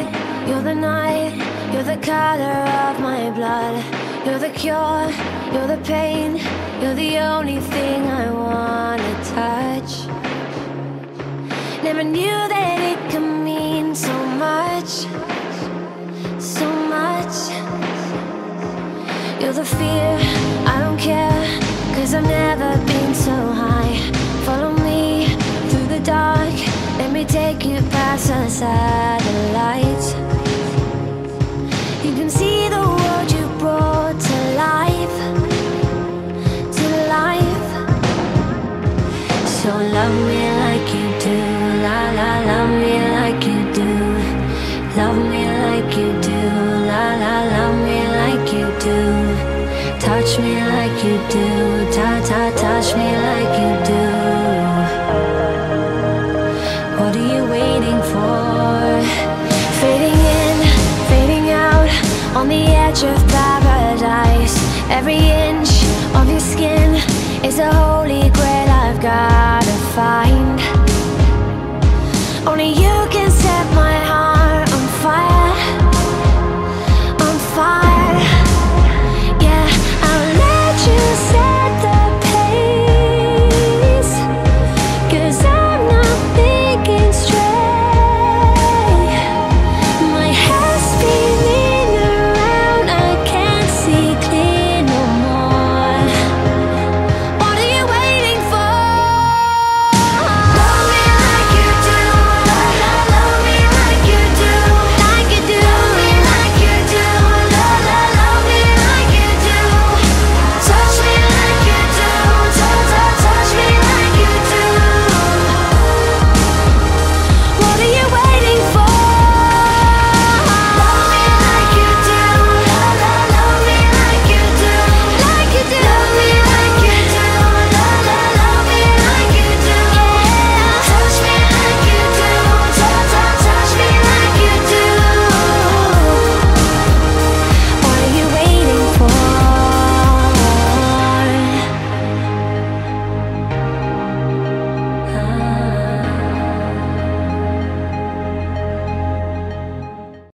you're the night, you're the color of my blood. You're the cure, you're the pain, you're the only thing I wanna touch. Never knew that it could mean so much, so much. You're the fear, I don't care, 'cause I've never been so high. Follow me through the dark, let me take you past the satellites. You can see the world you brought to life, to life. So love me like you do, la la, love me like you do. Love me like you do, la la, love me like you do. Touch me like you do, ta ta, touch me like you do. What are you waiting for? Fading in, fading out, on the edge of paradise. Every inch of your skin is a holy grail I've gotta find.